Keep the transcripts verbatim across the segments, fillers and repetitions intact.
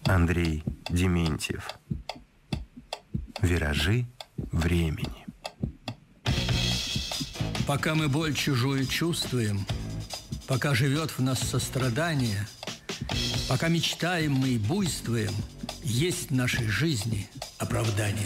Андрей Дементьев. Виражи времени. Пока мы боль чужую чувствуем, пока живет в нас сострадание, пока мечтаем мы и буйствуем, есть в нашей жизни оправдание.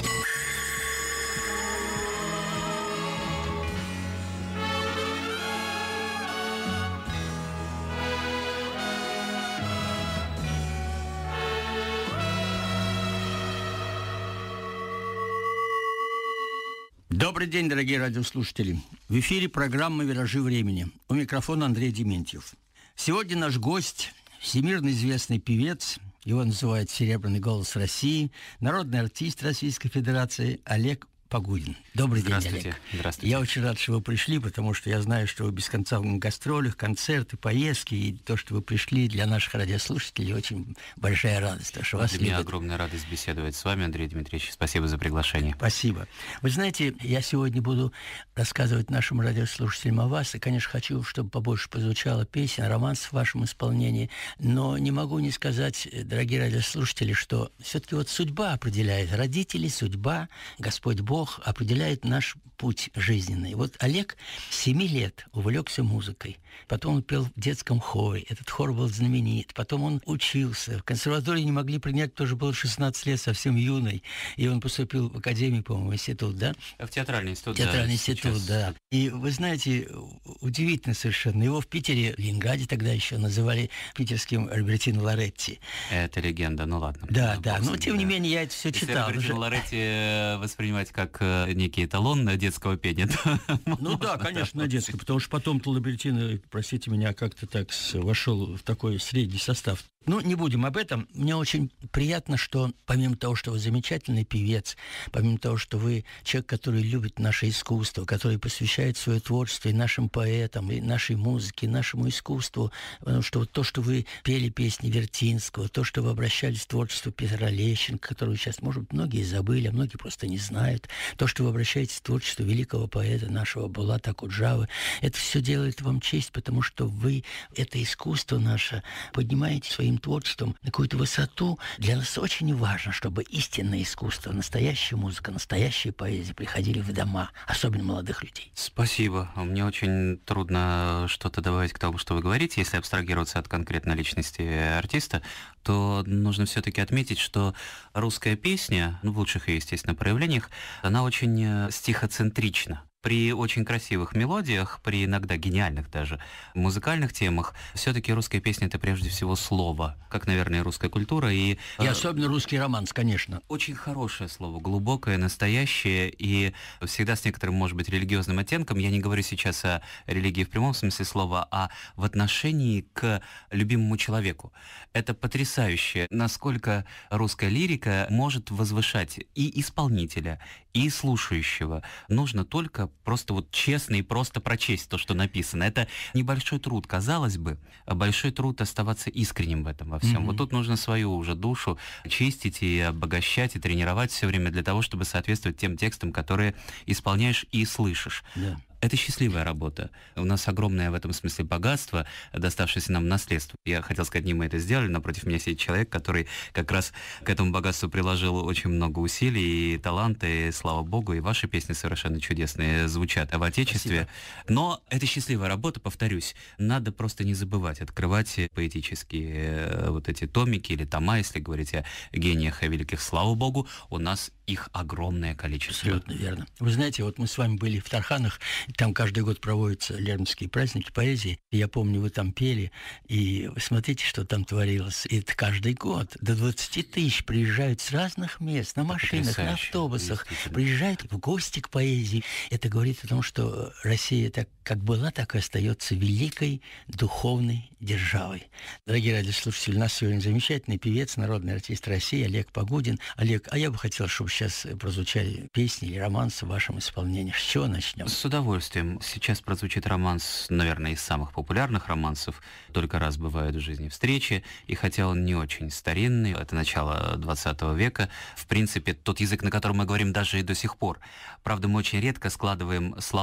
Добрый день, дорогие радиослушатели. В эфире программа «Виражи времени». У микрофона Андрей Дементьев. Сегодня наш гость – всемирно известный певец, его называют «Серебряный голос России», народный артист Российской Федерации Олег Погудин. Добрый день, Олег. Здравствуйте. Я очень рад, что вы пришли, потому что я знаю, что вы без конца в гастролях, концерты, поездки, и то, что вы пришли, для наших радиослушателей очень большая радость. Что вас для меня любят. Огромная радость беседовать с вами, Андрей Дмитриевич. Спасибо за приглашение. Спасибо. Вы знаете, я сегодня буду рассказывать нашим радиослушателям о вас, и, конечно, хочу, чтобы побольше прозвучало песен, романс в вашем исполнении, но не могу не сказать, дорогие радиослушатели, что все-таки вот судьба определяет, родители, судьба, Господь Бог определяет наш путь жизненный. Вот Олег с семи лет увлекся музыкой. Потом он пел в детском хоре. Этот хор был знаменит. Потом он учился. В консерватории не могли принять, тоже было шестнадцать лет, совсем юный. И он поступил в академию, по-моему, институт, да? В театральный институт, Театральный да, институт, сейчас. да. И вы знаете, удивительно совершенно. Его в Питере, в Ленинграде тогда еще называли питерским Альбертино Лоретти. Это легенда, ну ладно. Да, ну, да. Но, бог тем да. не менее, я это все Если читал. Альбертино Лоретти воспринимать как некий эталон детского пения, то ну да, конечно, детский, потому что потом-то Альбертино, простите меня, как-то так вошел в такой средний состав. Ну, не будем об этом. Мне очень приятно, что помимо того, что вы замечательный певец, помимо того, что вы человек, который любит наше искусство, который посвящает свое творчество и нашим поэтам, и нашей музыке, и нашему искусству, потому что вот то, что вы пели песни Вертинского, то, что вы обращались в творчество Петра Лещенко, которого сейчас, может быть, многие забыли, а многие просто не знают, то, что вы обращаетесь в творчество великого поэта нашего Булата Акуджавы, это все делает вам честь, потому что вы это искусство наше поднимаете своим творчеством на какую-то высоту. Для нас очень важно, чтобы истинное искусство, настоящая музыка, настоящая поэзия приходили в дома, особенно молодых людей. Спасибо. Мне очень трудно что-то добавить к тому, что вы говорите. Если абстрагироваться от конкретной личности артиста, то нужно все-таки отметить, что русская песня, ну, в лучших ее, естественно, проявлениях, она очень стихоцентрична. При очень красивых мелодиях, при иногда гениальных даже музыкальных темах, все-таки русская песня — это прежде всего слово, как, наверное, и русская культура. И, и особенно русский романс, конечно. Очень хорошее слово, глубокое, настоящее, и всегда с некоторым, может быть, религиозным оттенком. Я не говорю сейчас о религии в прямом смысле слова, а в отношении к любимому человеку. Это потрясающе, насколько русская лирика может возвышать и исполнителя, и слушающего. Нужно только просто вот честно и просто прочесть то, что написано. Это небольшой труд, казалось бы, а большой труд оставаться искренним в этом во всем. Mm-hmm. Вот тут нужно свою уже душу чистить и обогащать, и тренировать все время для того, чтобы соответствовать тем текстам, которые исполняешь и слышишь. Yeah. Это счастливая работа. У нас огромное в этом смысле богатство, доставшееся нам в наследство. Я хотел сказать, не мы это сделали, напротив меня сидит человек, который как раз к этому богатству приложил очень много усилий и таланта, и слава богу, и ваши песни совершенно чудесные звучат в Отечестве. Спасибо. Но это счастливая работа, повторюсь. Надо просто не забывать открывать поэтические вот эти томики или тома, если говорить о гениях, о великих. Слава богу, у нас их огромное количество. Абсолютно верно. Вы знаете, вот мы с вами были в Тарханах, там каждый год проводятся лермонтовские праздники поэзии. И я помню, вы там пели, и вы смотрите, что там творилось. И это каждый год. До двадцати тысяч приезжают с разных мест, на машинах, на автобусах, приезжают в гости к поэзии. Это говорит о том, что Россия так как была, так и остается великой духовной державой. Дорогие радиослушатели, у нас сегодня замечательный певец, народный артист России Олег Погудин. Олег, а я бы хотел, чтобы сейчас прозвучали песни или романсы в вашем исполнении. С чего начнем? С удовольствием. Сейчас прозвучит романс, наверное, из самых популярных романсов. «Только раз бывают в жизни встречи». И хотя он не очень старинный, это начало двадцатого века, в принципе, тот язык, на котором мы говорим даже и до сих пор. Правда, мы очень редко складываем слова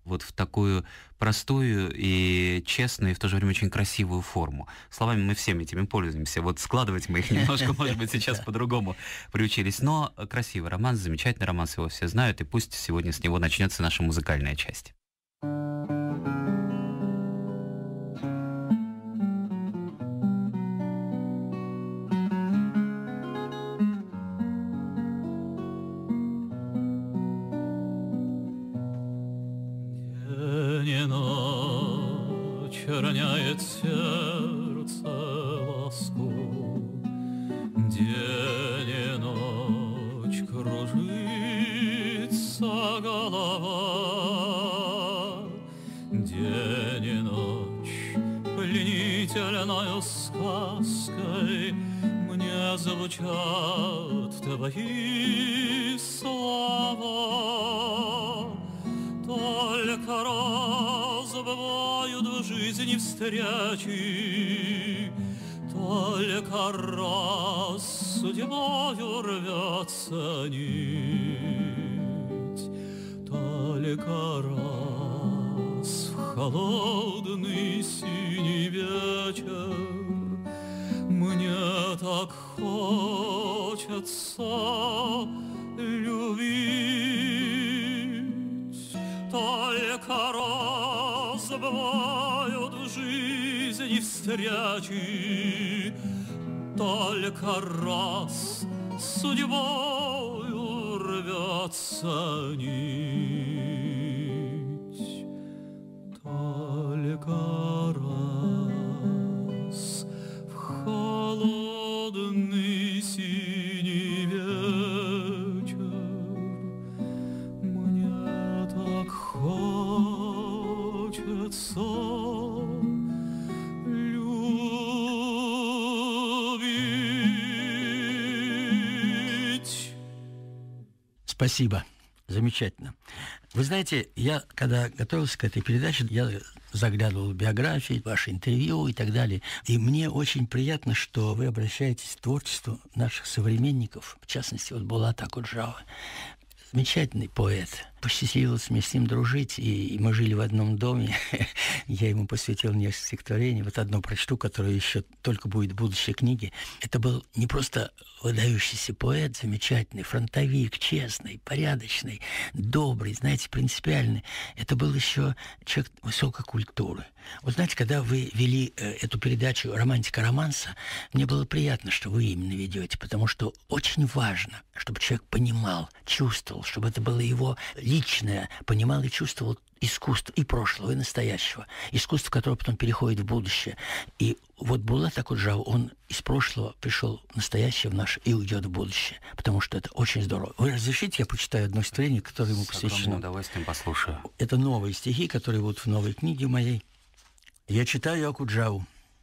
вот в такую простую и честную, и в то же время очень красивую форму. Словами мы всеми этими пользуемся. Вот складывать мы их немножко, может быть, сейчас по-другому приучились. Но красивый романс, замечательный романс, его все знают, и пусть сегодня с него начнется наша музыкальная часть. Роняет сердце ласку, день и ночь кружится голова, день и ночь пленительною сказкой мне звучат твои слова, только разбывают в жизни встречи, только раз судьбою рвется нить, только раз в холодный синий вечер мне так хочется любить, только разбывают в жизни встречи, только раз судьбою рвется нить, только раз в холодный синий вечер мне так хочется любить. Спасибо. Замечательно. Вы знаете, я, когда готовился к этой передаче, я заглядывал в биографии, ваши интервью и так далее. И мне очень приятно, что вы обращаетесь к творчеству наших современников, в частности, вот Булат Акуджава. Замечательный поэт. Посчастливилось мне с ним дружить, и мы жили в одном доме. Я ему посвятил несколько стихотворений. Вот одно прочту, которое еще только будет в будущей книге. Это был не просто выдающийся поэт, замечательный, фронтовик, честный, порядочный, добрый, знаете, принципиальный. Это был еще человек высокой культуры. Вот знаете, когда вы вели э, эту передачу «Романтика романса», мне было приятно, что вы именно ведете, потому что очень важно, чтобы человек понимал, чувствовал, чтобы это было его личное, понимал и чувствовал искусство и прошлого, и настоящего. Искусство, которое потом переходит в будущее. И вот Булат Акуджава, он из прошлого пришел в настоящее, в наше, и уйдет в будущее. Потому что это очень здорово. Вы разрешите, я почитаю одно стихотворение, которое ему посвящено? С огромным удовольствием послушаю. Это новые стихи, которые будут в новой книге моей. Я читаю Акуджаву.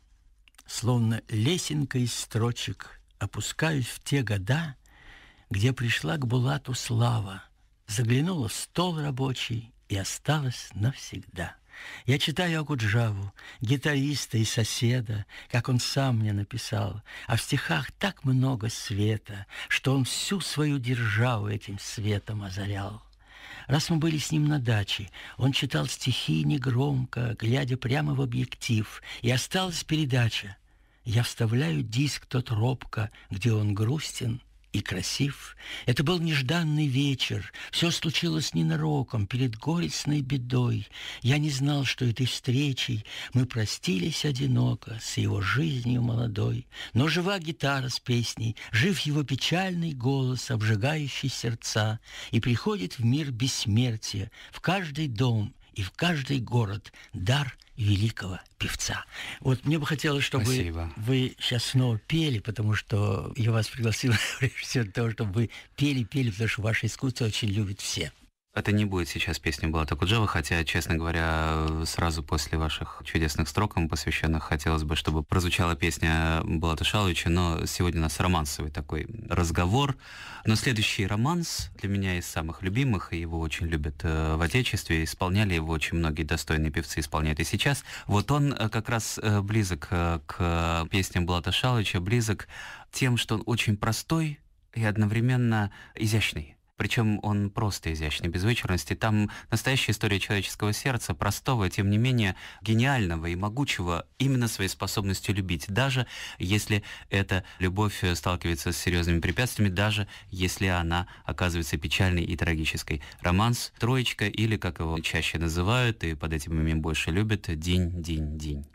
Словно лесенка из строчек опускаюсь в те года, где пришла к Булату слава, заглянула в стол рабочий и осталась навсегда. Я читаю Акуджаву, гитариста и соседа, как он сам мне написал, а в стихах так много света, что он всю свою державу этим светом озарял. Раз мы были с ним на даче, он читал стихи негромко, глядя прямо в объектив, и осталась передача. Я вставляю диск тот робко, где он грустен и красив. Это был нежданный вечер, все случилось ненароком, перед горестной бедой. Я не знал, что этой встречей мы простились одиноко с его жизнью молодой. Но жива гитара с песней, жив его печальный голос, обжигающий сердца, и приходит в мир бессмертия, в каждый дом и в каждый город дар великого певца. Вот мне бы хотелось, чтобы Спасибо. вы сейчас снова пели, потому что я вас пригласил для того, чтобы вы пели, пели, потому что ваше искусство очень любят все. Это не будет сейчас песня Булата Акуджава, хотя, честно говоря, сразу после ваших чудесных строк, им посвященных, хотелось бы, чтобы прозвучала песня Булата Шаловича, но сегодня у нас романсовый такой разговор. Но следующий романс для меня из самых любимых, и его очень любят э, в Отечестве, исполняли его очень многие достойные певцы, исполняют и сейчас. Вот он э, как раз э, близок э, к песням Булата Шаловича, близок тем, что он очень простой и одновременно изящный. Причем он просто изящный, без вычурности. Там настоящая история человеческого сердца, простого, тем не менее гениального и могучего именно своей способностью любить. Даже если эта любовь сталкивается с серьезными препятствиями, даже если она оказывается печальной и трагической. Романс «Троечка» или, как его чаще называют, и под этим именем больше любят, «Динь-динь-динь».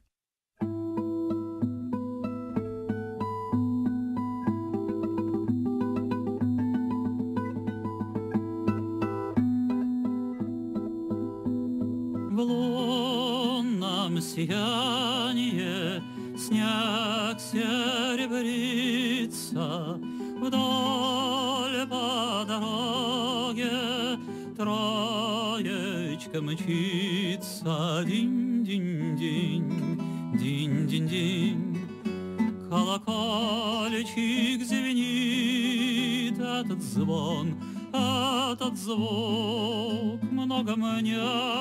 В лунном сиянии снег серебрится, вдоль по дороге троечка мчится. Динь-динь-динь, динь-динь-динь, колокольчик звенит, этот звон, этот звук много мне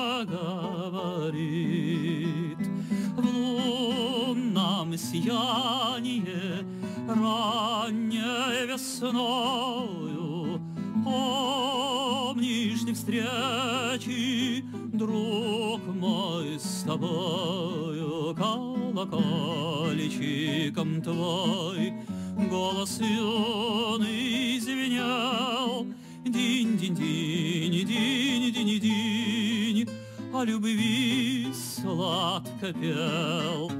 говорит. В лунном сиянии ранней весною помнишь ли встречи, друг мой, с тобою? Колокольчиком твой голос юный звенел. Динь-динь-динь, динь-динь-динь, о любви сладко пел.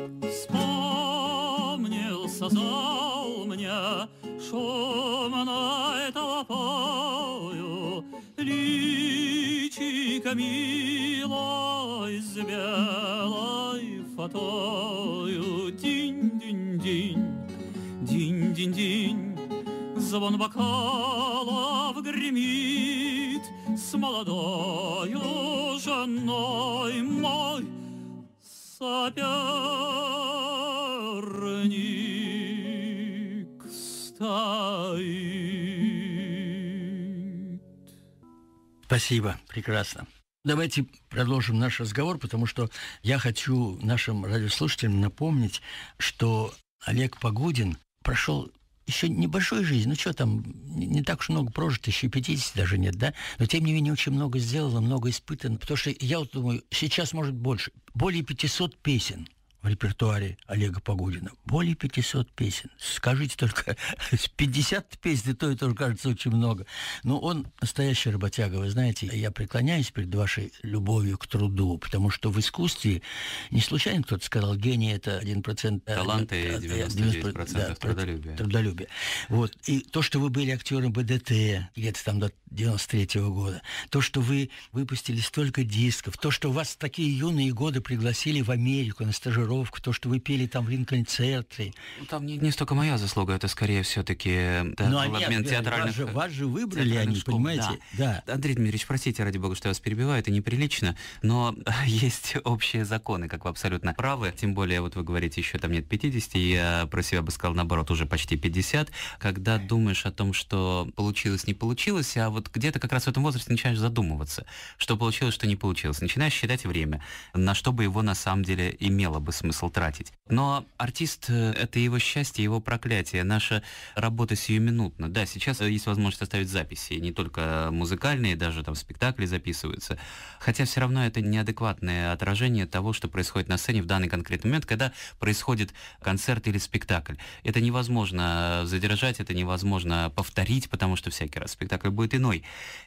Вспомнился зал мне шумной толпою, личико милой с белой фатою. Динь-динь-динь, динь-динь-динь, звон бокалов гремит, с молодою женой мой соперник стоит. Спасибо, прекрасно. Давайте продолжим наш разговор, потому что я хочу нашим радиослушателям напомнить, что Олег Погодин прошел еще небольшой жизнь, ну что там, не, не так уж много прожито, еще пятидесяти даже нет, да? Но тем не менее очень много сделано, много испытано, потому что я вот думаю, сейчас может больше, более пятисот песен в репертуаре Олега Погодина. Более пятисот песен. Скажите только, пятьдесят песен, и то и тоже кажется очень много. Но он настоящий работяга, вы знаете. Я преклоняюсь перед вашей любовью к труду, потому что в искусстве, не случайно кто-то сказал, гений — это один процент... Таланта и девяносто девять процентов да, трудолюбия. Трудолюбия. Вот. И то, что вы были актером БДТ где-то там до девяносто третьего года, то, что вы выпустили столько дисков, то, что вас в такие юные годы пригласили в Америку на стажировку, то, что вы пели там в Линкольн-центре. Ну, там не, не столько моя заслуга, это скорее все-таки да, ну, был обмен театральных... Вас же, вас же выбрали они, школ, понимаете? Да. Да. Андрей Дмитриевич, простите, ради бога, что я вас перебиваю, это неприлично, но есть общие законы, как вы абсолютно правы, тем более, вот вы говорите, еще там нет пятидесяти, я про себя бы сказал, наоборот, уже почти пятьдесят, когда думаешь о том, что получилось, не получилось, а вот где-то как раз в этом возрасте начинаешь задумываться, что получилось, что не получилось, начинаешь считать время, на что бы его на самом деле имело бы смысл тратить. Но артист — это его счастье, его проклятие, наша работа сиюминутна. Да, сейчас есть возможность оставить записи, не только музыкальные, даже там спектакли записываются. Хотя все равно это неадекватное отражение того, что происходит на сцене в данный конкретный момент, когда происходит концерт или спектакль. Это невозможно задержать, это невозможно повторить, потому что всякий раз спектакль будет иной.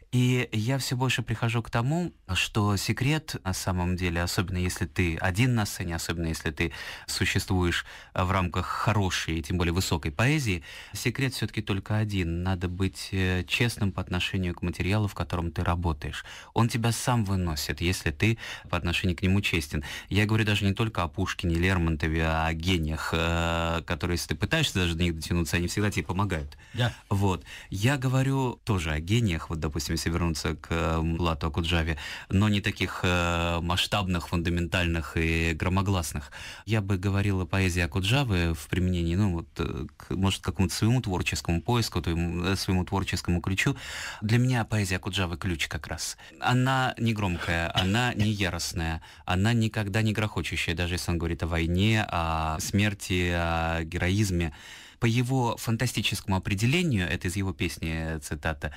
И я все больше прихожу к тому, что секрет, на самом деле, особенно если ты один на сцене, особенно если ты существуешь в рамках хорошей и тем более высокой поэзии, секрет все-таки только один. Надо быть честным по отношению к материалу, в котором ты работаешь. Он тебя сам выносит, если ты по отношению к нему честен. Я говорю даже не только о Пушкине, Лермонтове, а о гениях, которые, если ты пытаешься даже до них дотянуться, они всегда тебе помогают. Да. Вот. Я говорю тоже о гениях, вот, допустим, если вернуться к Булату Акуджаве, но не таких э, масштабных, фундаментальных и громогласных. Я бы говорил о поэзии Акуджавы в применении, ну, вот, к, может, к какому-то своему творческому поиску, твоему, своему творческому ключу. Для меня поэзия Акуджавы ключ как раз. Она не громкая, она не яростная, она никогда не грохочущая, даже если он говорит о войне, о смерти, о героизме. По его фантастическому определению, это из его песни цитата,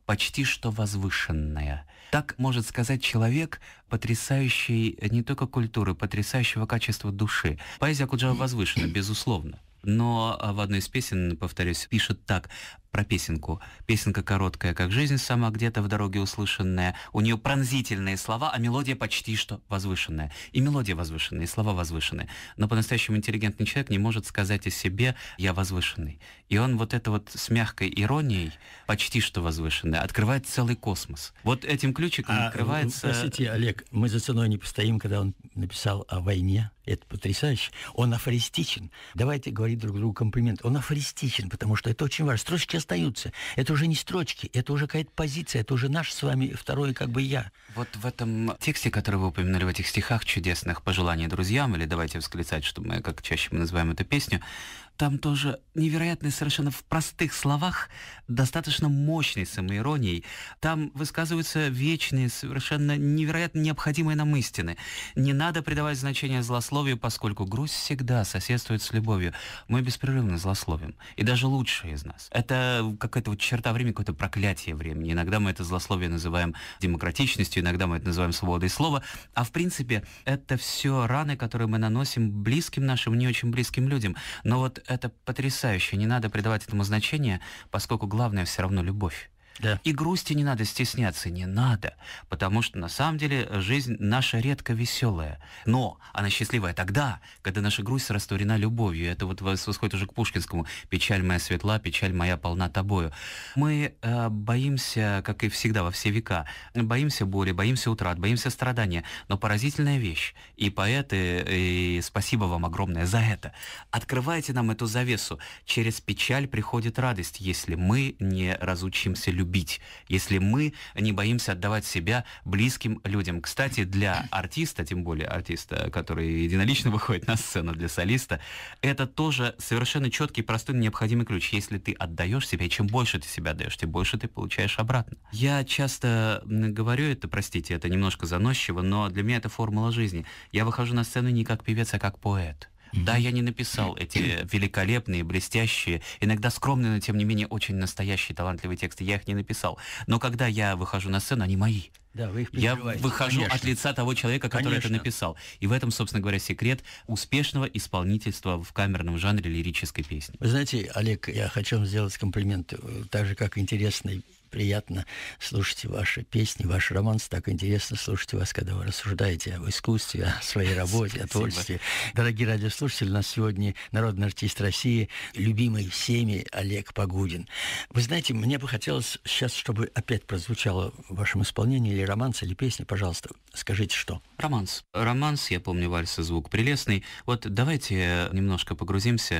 почти что возвышенное. Так может сказать человек, потрясающий не только культуры, потрясающего качества души. Поэзия Акуджава возвышена, безусловно. Но в одной из песен, повторюсь, пишет так про песенку. Песенка короткая, как жизнь сама, где-то в дороге услышанная. У нее пронзительные слова, а мелодия почти что возвышенная. И мелодия возвышенная, и слова возвышенные. Но по-настоящему интеллигентный человек не может сказать о себе «я возвышенный». И он вот это вот с мягкой иронией, почти что возвышенное, открывает целый космос. Вот этим ключиком а, открывается... Простите, Олег, мы за ценой не постоим, когда он написал о войне. Это потрясающе. Он афористичен. Давайте говорить друг другу комплимент. Он афористичен, потому что это очень важно. Строчки остаются. Это уже не строчки, это уже какая-то позиция, это уже наш с вами второй как бы я. Вот в этом тексте, который вы упомянули, в этих стихах чудесных «Пожелания друзьям», или давайте восклицать, что мы, как чаще мы называем эту песню, там тоже невероятно совершенно в простых словах, достаточно мощной самоиронией. Там высказываются вечные, совершенно невероятно необходимые нам истины. Не надо придавать значение злословию, поскольку грусть всегда соседствует с любовью. Мы беспрерывно злословим. И даже лучшие из нас. Это какая-то вот черта времени, какое-то проклятие времени. Иногда мы это злословие называем демократичностью, иногда мы это называем свободой слова. А в принципе, это все раны, которые мы наносим близким нашим, не очень близким людям. Но вот это потрясающе. Не надо придавать этому значения, поскольку главное все равно любовь. Да. И грусти не надо стесняться, не надо, потому что на самом деле жизнь наша редко веселая, но она счастливая тогда, когда наша грусть растворена любовью. Это вот восходит уже к пушкинскому: «Печаль моя светла, печаль моя полна тобою». Мы э, боимся, как и всегда во все века, боимся боли, боимся утрат, боимся страдания, но поразительная вещь, и поэты, и спасибо вам огромное за это, открывайте нам эту завесу. Через печаль приходит радость, если мы не разучимся любить. Любить, если мы не боимся отдавать себя близким людям. Кстати, для артиста, тем более артиста, который единолично выходит на сцену, для солиста, это тоже совершенно четкий, простой, необходимый ключ. Если ты отдаешь себя, и чем больше ты себя отдаешь, тем больше ты получаешь обратно. Я часто говорю это, простите, это немножко заносчиво, но для меня это формула жизни. Я выхожу на сцену не как певец, а как поэт. Да, я не написал эти великолепные, блестящие, иногда скромные, но тем не менее очень настоящие, талантливые тексты. Я их не написал. Но когда я выхожу на сцену, они мои. Да, вы их я выхожу конечно. от лица того человека, который конечно. это написал. И в этом, собственно говоря, секрет успешного исполнительства в камерном жанре лирической песни. Вы знаете, Олег, я хочу вам сделать комплимент, так же, как интересный, приятно слушать ваши песни, ваш романс, так интересно слушать вас, когда вы рассуждаете об искусстве, о своей работе, о творчестве. Дорогие радиослушатели, у нас сегодня народный артист России, любимый всеми Олег Погудин. Вы знаете, мне бы хотелось сейчас, чтобы опять прозвучало в вашем исполнении или романс, или песня, пожалуйста, скажите, что? Романс. Романс, я помню, вальс «Звук прелестный». Вот давайте немножко погрузимся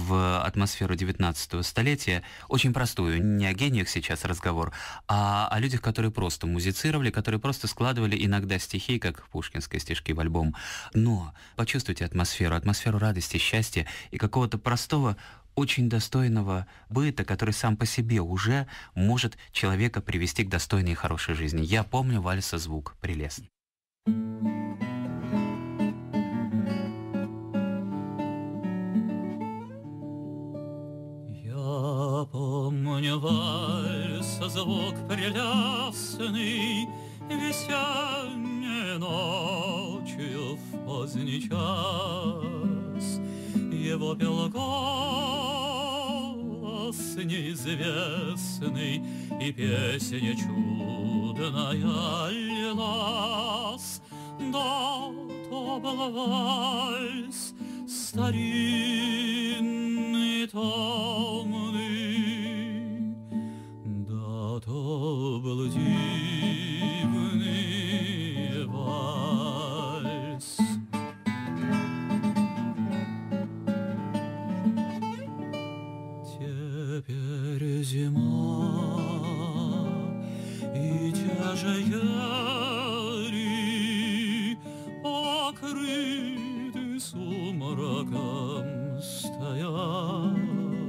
в атмосферу девятнадцатого столетия, очень простую, не о гениях сейчас разговор, а о людях, которые просто музицировали, которые просто складывали иногда стихи, как пушкинские стишки в альбом. Но почувствуйте атмосферу, атмосферу радости, счастья и какого-то простого, очень достойного быта, который сам по себе уже может человека привести к достойной и хорошей жизни. Я помню вальса «Звук прелестный». Я помню вальс, звук прелестный, весенней ночью в поздний час. Его пел голос неизвестный, и песня чудная лилась. Да, то был вальс старинный, томный, да, то был дивный вальс. Теперь зима, и те же ели покрыты сумраком стоят,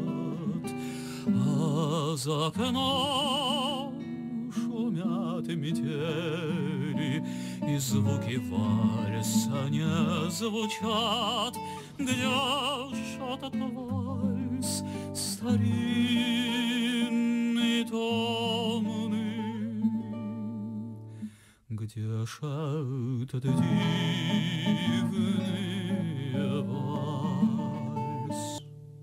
а за окном шумят метели, и звуки вальса не звучат. Где ж этот вальс старинный, томный? где ж этот дивный вальс?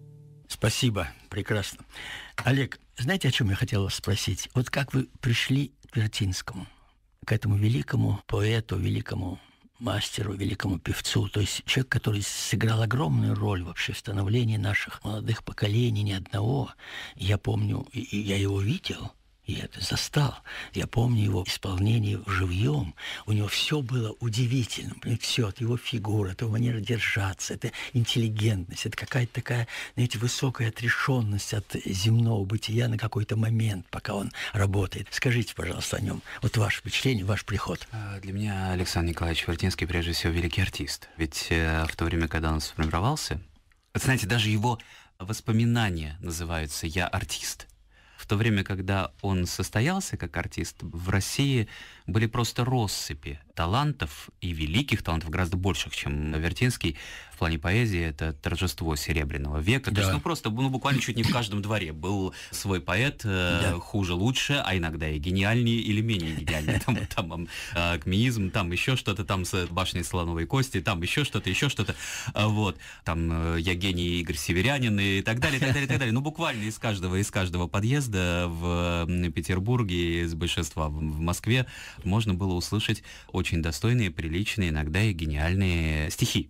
Спасибо, прекрасно. Олег, знаете, о чем я хотел вас спросить? Вот как вы пришли к Вертинскому, к этому великому поэту, великому мастеру, великому певцу, то есть человек, который сыграл огромную роль вообще в становлении наших молодых поколений, ни одного. Я помню, и, и я его видел, я это застал. Я помню его исполнение живьем. У него все было удивительно. Все, от его фигуры, от его манеры держаться, это интеллигентность, это какая-то такая, знаете, высокая отрешенность от земного бытия на какой-то момент, пока он работает. Скажите, пожалуйста, о нем. Вот ваше впечатление, ваш приход. Для меня Александр Николаевич Вертинский прежде всего великий артист. Ведь э, в то время, когда он сформировался, знаете, даже его воспоминания называются «Я артист». В то время, когда он состоялся как артист, в России были просто россыпи талантов, и великих талантов, гораздо больших, чем Вертинский. В плане поэзии это торжество Серебряного века. Да. То есть, ну, просто, ну, буквально чуть не в каждом дворе был свой поэт, э, да. хуже, лучше, а иногда и гениальнее или менее гениальнее. Там, там э, акмеизм, там еще что-то, там с башней слоновой кости, там еще что-то, еще что-то. Вот. Там э, я гений Игорь Северянин и так далее, и так далее, и так далее. Ну, буквально из каждого, из каждого подъезда в Петербурге, из большинства в Москве можно было услышать очень достойные, приличные, иногда и гениальные стихи.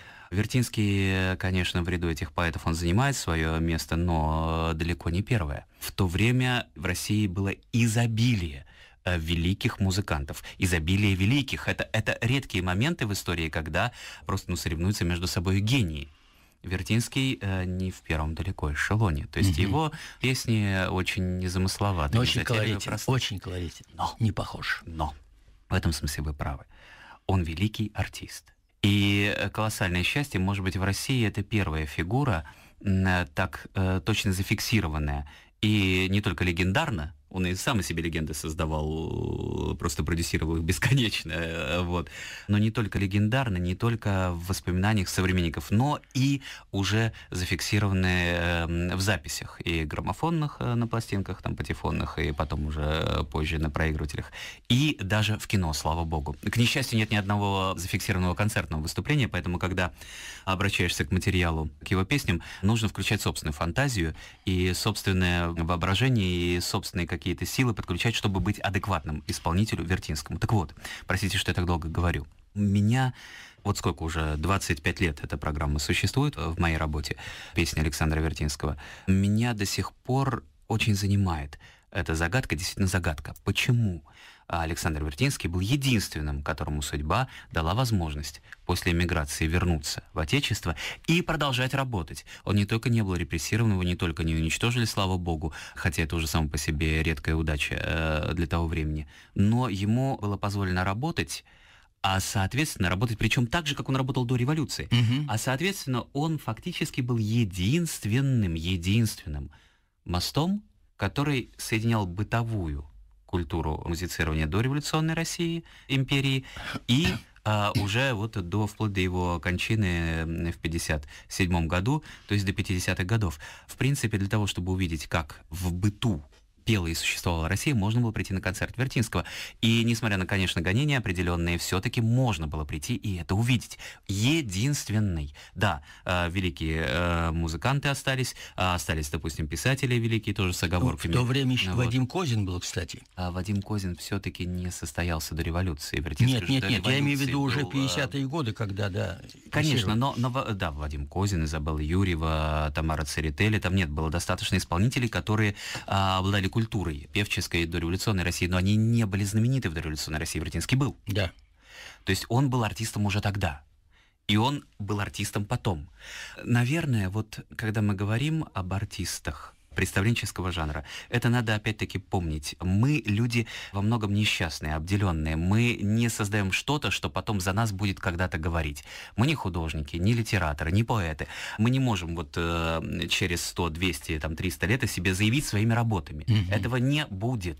Вертинский, конечно, в ряду этих поэтов он занимает свое место, но далеко не первое. В то время в России было изобилие великих музыкантов, изобилие великих. Это, это редкие моменты в истории, когда просто ну, соревнуются между собой гении. Вертинский э, не в первом далеко эшелоне. То есть mm-hmm. его песни очень незамысловаты. Очень колоритен, очень колоритен. Но, не похож. Но, в этом смысле вы правы. Он великий артист. И колоссальное счастье, может быть, в России это первая фигура, э, так э, точно зафиксированная. И не только легендарно, он и сам себе легенды создавал, просто продюсировал их бесконечно, вот. Но не только легендарно, не только в воспоминаниях современников, но и уже зафиксированные в записях, и граммофонных на пластинках, там, патефонных, и потом уже позже на проигрывателях, и даже в кино, слава богу. К несчастью, нет ни одного зафиксированного концертного выступления, поэтому, когда обращаешься к материалу, к его песням, нужно включать собственную фантазию и собственное воображение, и собственные какие-то силы подключать, чтобы быть адекватным исполнителю Вертинскому. Так вот, простите, что я так долго говорю. Меня, вот сколько уже, двадцать пять лет эта программа существует в моей работе, песни Александра Вертинского, меня до сих пор очень занимает эта загадка, действительно загадка. Почему Александр Вертинский был единственным, которому судьба дала возможность после эмиграции вернуться в Отечество и продолжать работать? Он не только не был репрессирован, его не только не уничтожили, слава богу, хотя это уже само по себе редкая удача э, для того времени, но ему было позволено работать, а, соответственно, работать, причем так же, как он работал до революции. Mm-hmm. А, соответственно, он фактически был единственным, единственным мостом, который соединял бытовую культуру музицирования дореволюционной России, империи, и а, уже вот до, вплоть до его кончины в пятьдесят седьмом году, то есть до пятидесятых годов. В принципе, для того, чтобы увидеть, как в быту пела и существовала Россия, можно было прийти на концерт Вертинского. И, несмотря на, конечно, гонения определенные, все-таки можно было прийти и это увидеть. Единственный. Да, э, великие э, музыканты остались, э, остались, допустим, писатели великие, тоже с оговорками. Ну, в то время еще вот. Вадим Козин был, кстати. А Вадим Козин все-таки не состоялся до революции. Вертинский нет, нет, нет, я имею в виду был, уже пятидесятые годы, когда, да. Конечно, но, но, да, Вадим Козин, Изабелла Юрьева, Тамара Церетели, там нет, было достаточно исполнителей, которые э, обладали культурой певческой дореволюционной России, но они не были знамениты в дореволюционной России. Вертинский был. Да. То есть он был артистом уже тогда. И он был артистом потом. Наверное, вот когда мы говорим об артистах представленческого жанра, это надо опять-таки помнить. Мы люди во многом несчастные, обделенные. Мы не создаем что-то, что потом за нас будет когда-то говорить. Мы не художники, не литераторы, не поэты. Мы не можем вот э, через сто, двести, там, триста лет о себе заявить своими работами. Mm-hmm. Этого не будет.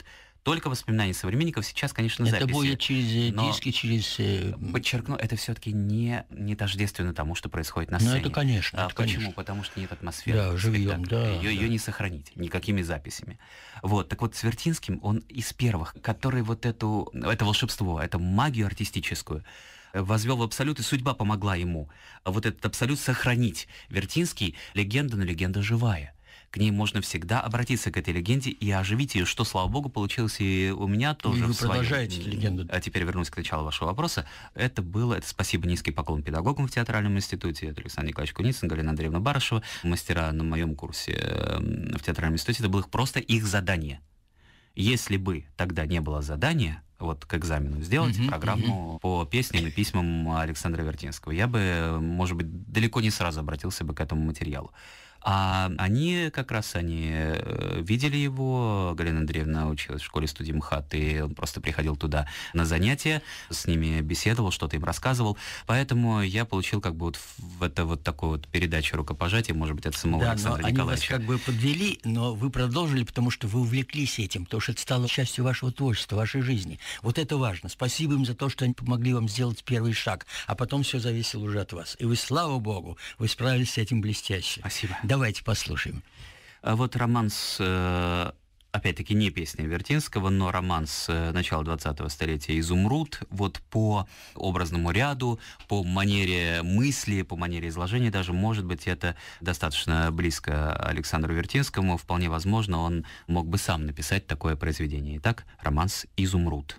только воспоминания современников. Сейчас, конечно, Это записи. будет через но, диски, через... Подчеркну, это все-таки не, не тождественно тому, что происходит на Ну, сцене. это конечно. А это почему? конечно. Потому что нет атмосферы. Да, живьем, да. Ее, да. ее не сохранить никакими записями. Вот. Так вот, с Вертинским он из первых, который вот эту, это волшебство, эту магию артистическую возвел в абсолют, и судьба помогла ему вот этот абсолют сохранить. Вертинский — легенда, но легенда живая. К ней можно всегда обратиться, к этой легенде, и оживить ее, что, слава богу, получилось и у меня тоже. И вы в своем. продолжаете легенду. А теперь вернусь к началу вашего вопроса. Это было, это спасибо, низкий поклон педагогам в театральном институте. Это Александр Николаевич Куницын, Галина Андреевна Барышева, мастера на моем курсе в театральном институте. Это было просто их задание. Если бы тогда не было задания, вот к экзамену сделать uh-huh, программу uh-huh. по песням и письмам Александра Вертинского, я бы, может быть, далеко не сразу обратился бы к этому материалу. А они как раз они видели его, Галина Андреевна училась в школе-студии МХАТ, и он просто приходил туда на занятия, с ними беседовал, что-то им рассказывал. Поэтому я получил как бы вот в это вот такую вот передачу рукопожатия, может быть, от самого да, Александра но Николаевича. Они вас как бы подвели, но вы продолжили, потому что вы увлеклись этим, потому что это стало частью вашего творчества, вашей жизни. Вот это важно. Спасибо им за то, что они помогли вам сделать первый шаг, а потом все зависело уже от вас. И вы, слава богу, вы справились с этим блестяще. Спасибо. Давайте послушаем. А вот романс, опять-таки, не песня Вертинского, но романс начала двадцатого столетия «Изумруд». Вот по образному ряду, по манере мысли, по манере изложения даже, может быть, это достаточно близко Александру Вертинскому. Вполне возможно, он мог бы сам написать такое произведение. Итак, романс «Изумруд».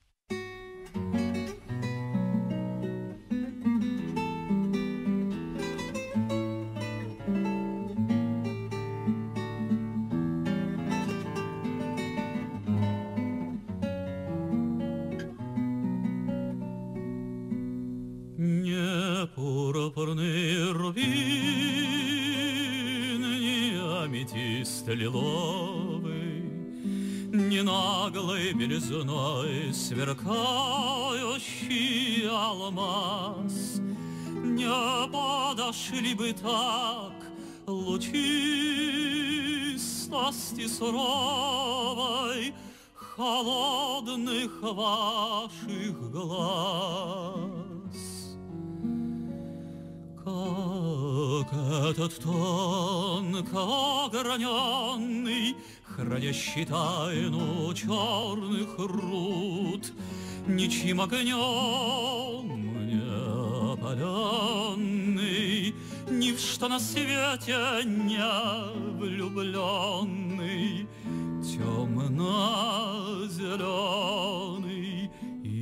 Пурпурный рубин, не аметист лиловый, не наглой белизной сверкающий алмаз, не подошли бы так лучистости суровой холодных ваших глаз. Как этот тонко ограненный, хранящий тайну черных руд, ничьим огнем не опаленный, ни в что на свете не влюбленный, темно-зеленый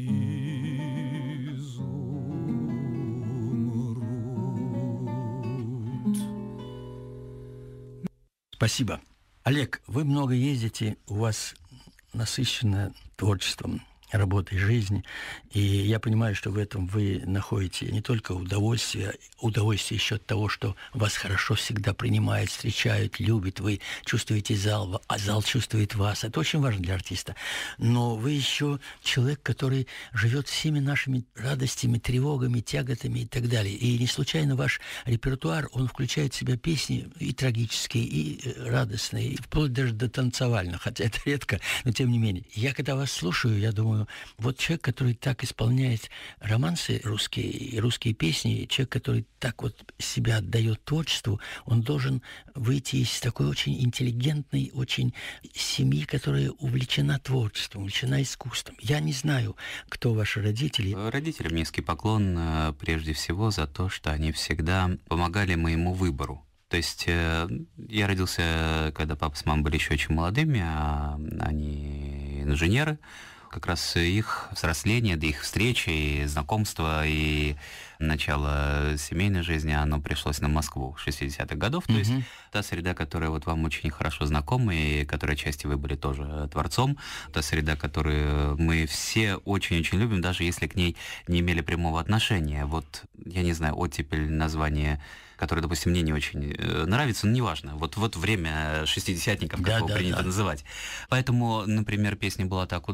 Спасибо. Олег, вы много ездите, у вас насыщено творчеством, работой, жизни, и я понимаю, что в этом вы находите не только удовольствие, удовольствие еще от того, что вас хорошо всегда принимают, встречают, любят, вы чувствуете зал, а зал чувствует вас. Это очень важно для артиста. Но вы еще человек, который живет всеми нашими радостями, тревогами, тяготами и так далее. И не случайно ваш репертуар, он включает в себя песни и трагические, и радостные, и вплоть даже до танцевальных, хотя это редко, но тем не менее. Я когда вас слушаю, я думаю, вот человек, который так исполняет романсы русские, и русские песни, человек, который так вот себя отдает творчеству, он должен выйти из такой очень интеллигентной, очень семьи, которая увлечена творчеством, увлечена искусством. Я не знаю, кто ваши родители. Родителям низкий поклон прежде всего за то, что они всегда помогали моему выбору. То есть э, я родился, когда папа с мамой были еще очень молодыми, а они инженеры. Как раз их взросление, да их встречи, и знакомства, и начало семейной жизни, оно пришлось на Москву шестидесятых годов. Mm-hmm. То есть та среда, которая вот вам очень хорошо знакома, и которой отчасти вы были тоже творцом, та среда, которую мы все очень-очень любим, даже если к ней не имели прямого отношения. Вот, я не знаю, оттепель, название, которое, допустим, мне не очень нравится, но неважно. Вот, вот время шестидесятников, как да, его да, принято да. называть. Поэтому, например, песня была «Так у Джавы»,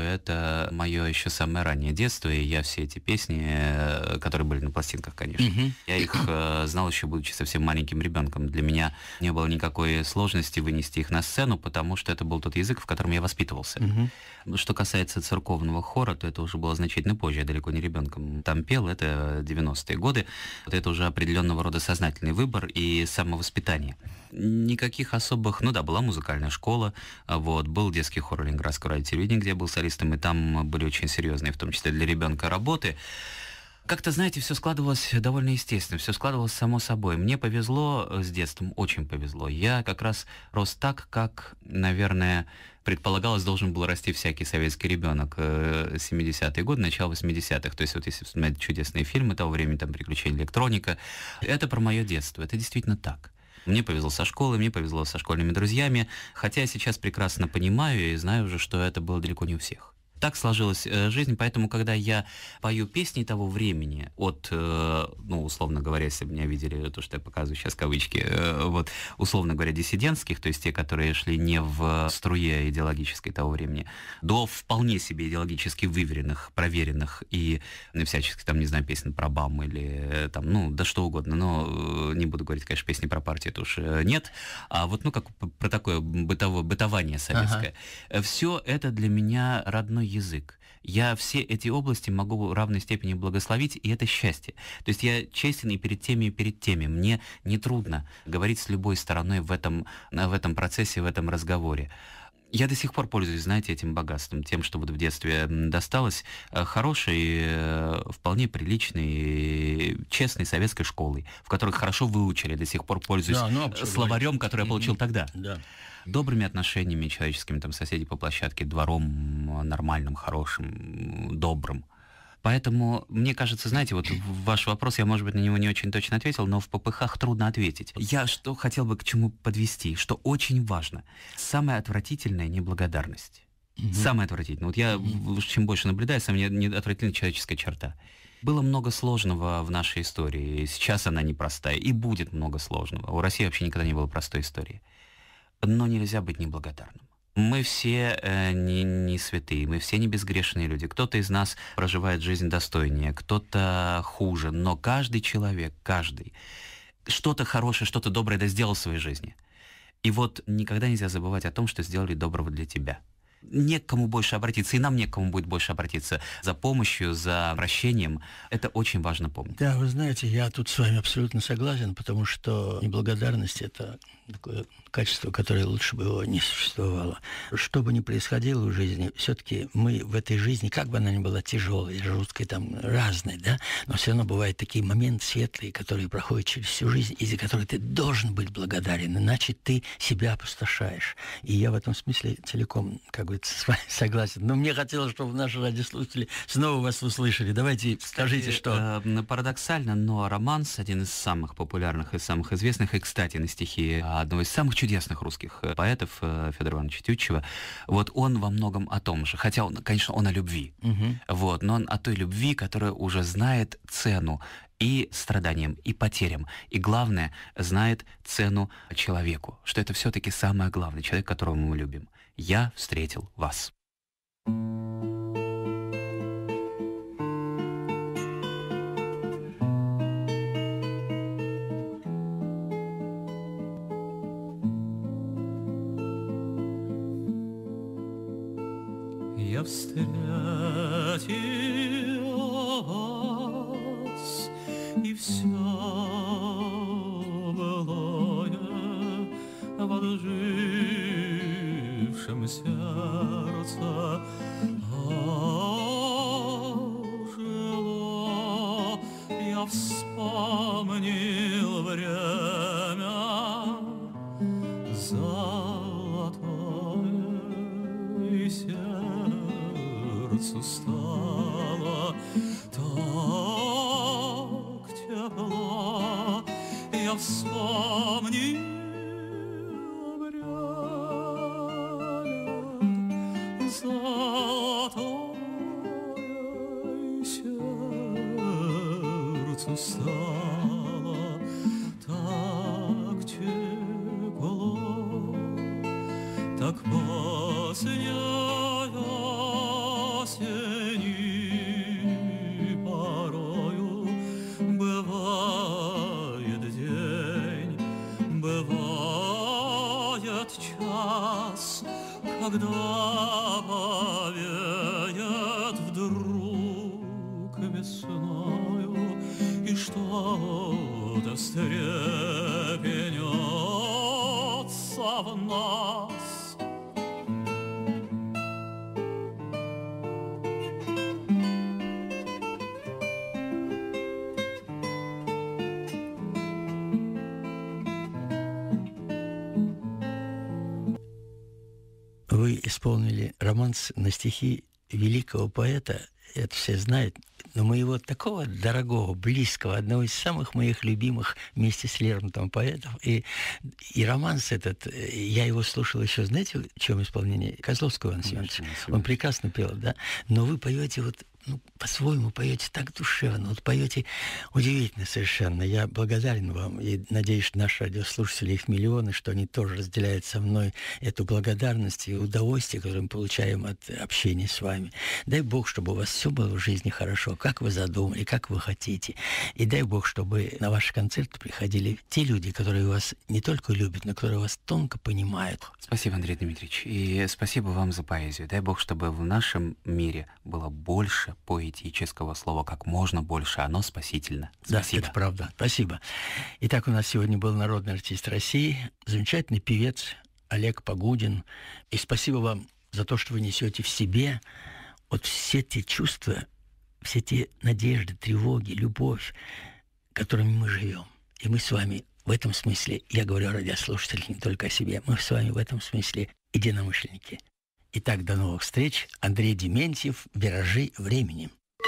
это мое еще самое раннее детство, и я все эти песни, э, которые были на пластинках, конечно, Мгм. я их э, знал еще будучи совсем маленьким ребенком. Для меня не было никакой сложности вынести их на сцену, потому что это был тот язык, в котором я воспитывался. Мгм. Что касается церковного хора, то это уже было значительно позже, я далеко не ребенком там пел, это девяностые годы. Вот это уже определенного рода сознательный выбор и самовоспитание. Никаких особых, ну да, была музыкальная школа, вот, был детский хор Ленинградского радиотелевидения, где я был солистом, и там были очень серьезные, в том числе для ребенка, работы. Как-то, знаете, все складывалось довольно естественно, все складывалось само собой. Мне повезло с детством, очень повезло. Я как раз рос так, как, наверное, предполагалось, должен был расти всякий советский ребенок. семидесятые годы, начало восьмидесятых. То есть вот если вспоминать чудесные фильмы того времени, там «Приключения электроника», это про мое детство, это действительно так. Мне повезло со школой, мне повезло со школьными друзьями, хотя я сейчас прекрасно понимаю и знаю уже, что это было далеко не у всех. Так сложилась э, жизнь, поэтому, когда я пою песни того времени, от, э, ну, условно говоря, если бы меня видели, то, что я показываю сейчас кавычки, э, вот, условно говоря, диссидентских, то есть те, которые шли не в струе идеологической того времени, до вполне себе идеологически выверенных, проверенных и ну, всяческих, там, не знаю, песен про БАМ или э, там, ну, да что угодно, но э, не буду говорить, конечно, песни про партию, это уж э, нет, а вот, ну, как про такое бытовое, бытование советское. Ага. Все это для меня родной язык. Я все эти области могу в равной степени благословить, и это счастье. То есть я честен и перед теми, и перед теми. Мне нетрудно говорить с любой стороной в этом, в этом процессе, в этом разговоре. Я до сих пор пользуюсь, знаете, этим богатством, тем, что вот в детстве досталось хорошей, вполне приличной, честной советской школой, в которой хорошо выучили, до сих пор пользуюсь да, ну, словарем, который я получил mm-hmm. тогда. Да. Добрыми отношениями человеческими, там, соседей по площадке, двором нормальным, хорошим, добрым. Поэтому, мне кажется, знаете, вот ваш вопрос, я, может быть, на него не очень точно ответил, но в попыхах трудно ответить. Я что хотел бы к чему подвести, что очень важно. Самая отвратительная неблагодарность. Mm-hmm. Самая отвратительная. Вот я, mm-hmm. чем больше наблюдаю, самая отвратительная человеческая черта. Было много сложного в нашей истории, сейчас она непростая, и будет много сложного. У России вообще никогда не было простой истории. Но нельзя быть неблагодарным. Мы все э, не, не святые, мы все не безгрешные люди. Кто-то из нас проживает жизнь достойнее, кто-то хуже, но каждый человек, каждый, что-то хорошее, что-то доброе да сделал в своей жизни. И вот никогда нельзя забывать о том, что сделали доброго для тебя. Не к кому больше обратиться, и нам не к кому будет больше обратиться за помощью, за прощением. Это очень важно помнить. Да, вы знаете, я тут с вами абсолютно согласен, потому что неблагодарность — это такое качество, которое лучше бы его не существовало. Что бы ни происходило в жизни, все-таки мы в этой жизни, как бы она ни была тяжелой, жуткой, там, разной, да, но все равно бывают такие моменты светлые, которые проходят через всю жизнь, и за которые ты должен быть благодарен, иначе ты себя опустошаешь. И я в этом смысле целиком, как бы, с вами согласен. Но мне хотелось, чтобы наши радиослушатели снова вас услышали. Давайте скажите, что... Э, парадоксально, но романс, один из самых популярных и самых известных, и, кстати, на стихи одного из самых чудесных русских поэтов, Федора Ивановича Тютчева, вот он во многом о том же. Хотя, он, конечно, он о любви. Угу. Вот, но он о той любви, которая уже знает цену и страданиям, и потерям. И главное, знает цену человеку. Что это все-таки самое главное. Человек, которого мы любим. Я встретил вас. Я встретил вас, и все былое в отжившем сердце ожило. Я вспомнил время золотое, и сердцу стало так тепло. Я вспомнил время золотое, и сердцу стало так тепло, так посняя нас, когда повеет вдруг весною, и что-то встрепенется в нас. Вы исполнили романс на стихи великого поэта, это все знают, но моего такого дорогого, близкого, одного из самых моих любимых вместе с Лермонтовым поэтов. И, и романс этот, я его слушал еще, знаете, в чем исполнение? Козловского Ивана Семеновича. Он прекрасно пел, да? Но вы поете вот, ну, по-своему поете так душевно, вот поете удивительно совершенно. Я благодарен вам и надеюсь, что наши радиослушатели, их миллионы, что они тоже разделяют со мной эту благодарность и удовольствие, которое мы получаем от общения с вами. Дай Бог, чтобы у вас все было в жизни хорошо, как вы задумали, как вы хотите. И дай Бог, чтобы на ваши концерты приходили те люди, которые вас не только любят, но которые вас тонко понимают. Спасибо, Андрей Дмитриевич. И спасибо вам за поэзию. Дай Бог, чтобы в нашем мире было больше поэтического слова, как можно больше. Оно спасительно. Спасибо. Да, это правда. Спасибо. Итак, у нас сегодня был народный артист России, замечательный певец Олег Погудин. И спасибо вам за то, что вы несете в себе вот все те чувства, все те надежды, тревоги, любовь, которыми мы живем. И мы с вами в этом смысле, я говорю о радиослушателях, не только о себе, мы с вами в этом смысле единомышленники. Итак, до новых встреч. Андрей Дементьев, «Виражи времени».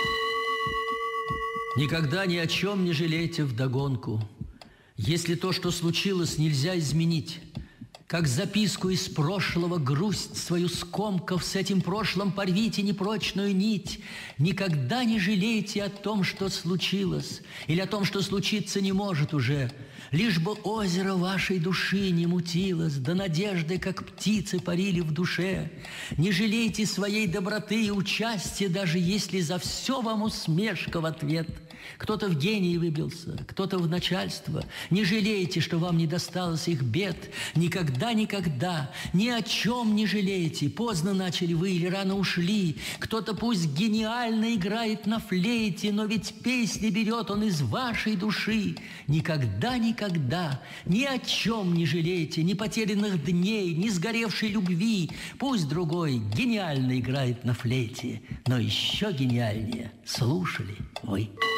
Никогда ни о чем не жалейте вдогонку. Если то, что случилось, нельзя изменить, как записку из прошлого, грусть свою скомкав, с этим прошлым порвите непрочную нить. Никогда не жалейте о том, что случилось, или о том, что случиться не может уже. Лишь бы озеро вашей души не мутилось, да надежды, как птицы, парили в душе. Не жалейте своей доброты и участия, даже если за все вам усмешка в ответ. Кто-то в гении выбился, кто-то в начальство. Не жалейте, что вам не досталось их бед. Никогда, никогда, ни о чем не жалейте. Поздно начали вы или рано ушли. Кто-то пусть гениально играет на флейте, но ведь песни берет он из вашей души. Никогда, никогда, ни о чем не жалейте, ни потерянных дней, ни сгоревшей любви. Пусть другой гениально играет на флейте, но еще гениальнее слушали вы.